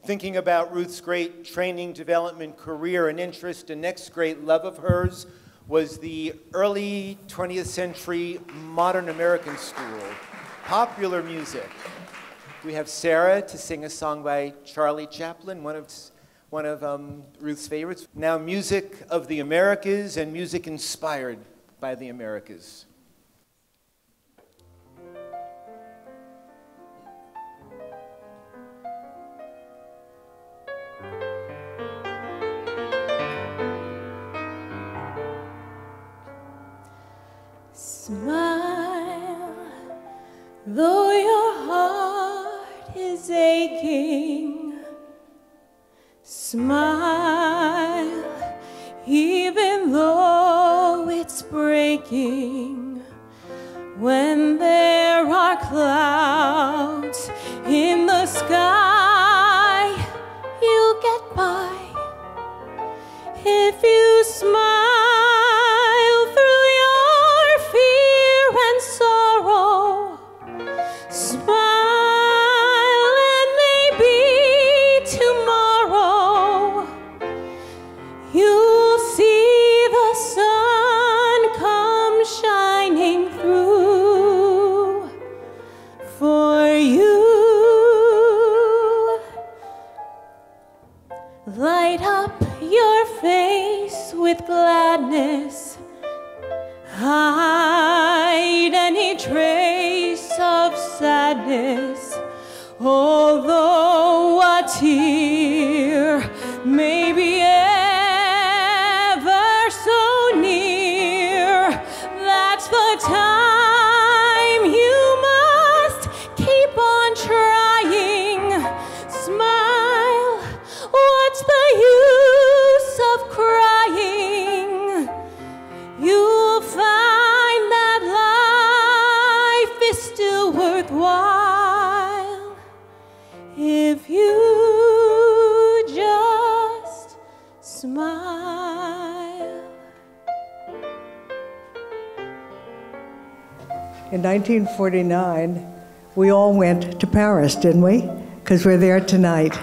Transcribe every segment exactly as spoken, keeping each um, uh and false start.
thinking about Ruth's great training, development, career, and interest, the next great love of hers was the early twentieth century modern American school, popular music. We have Sara to sing a song by Charlie Chaplin, one of, one of um, Ruth's favorites. Now music of the Americas and music inspired by the Americas. Smile, though your heart is aching. Smile, even though it's breaking. When there are clouds in the sky, you'll get by if you smile. Light up your face with gladness. Hide any trace of sadness. Although a tear may be ever so near, that's the time you must keep on trying. Smile. What's the use of crying? You'll find that life is still worthwhile if you just smile. In nineteen forty-nine, we all went to Paris, didn't we? Because we're there tonight.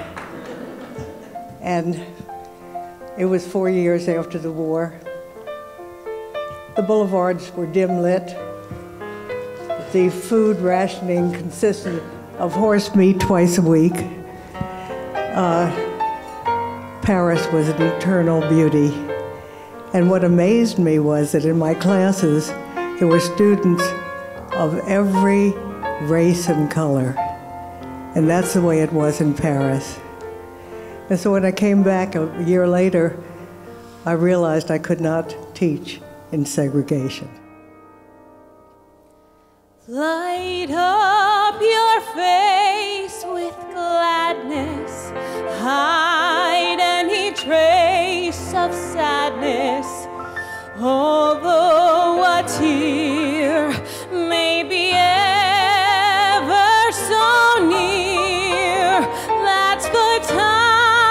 And it was four years after the war. The boulevards were dim lit. The food rationing consisted of horse meat twice a week. Uh, Paris was an eternal beauty. And what amazed me was that in my classes, there were students of every race and color. And that's the way it was in Paris. And so when I came back a year later, I realized I could not teach in segregation. Light up your face with gladness. Hide any trace of sadness. Although a tear may be ever so near, that's the time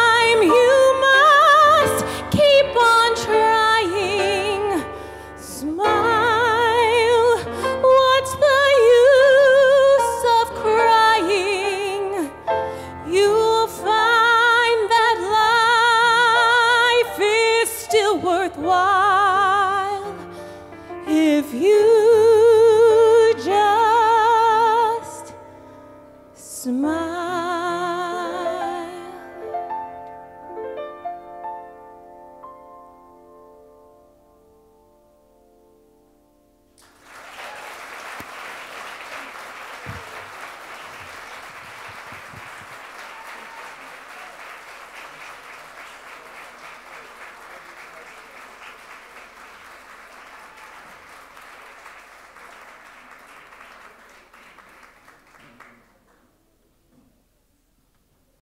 worthwhile if you just smile.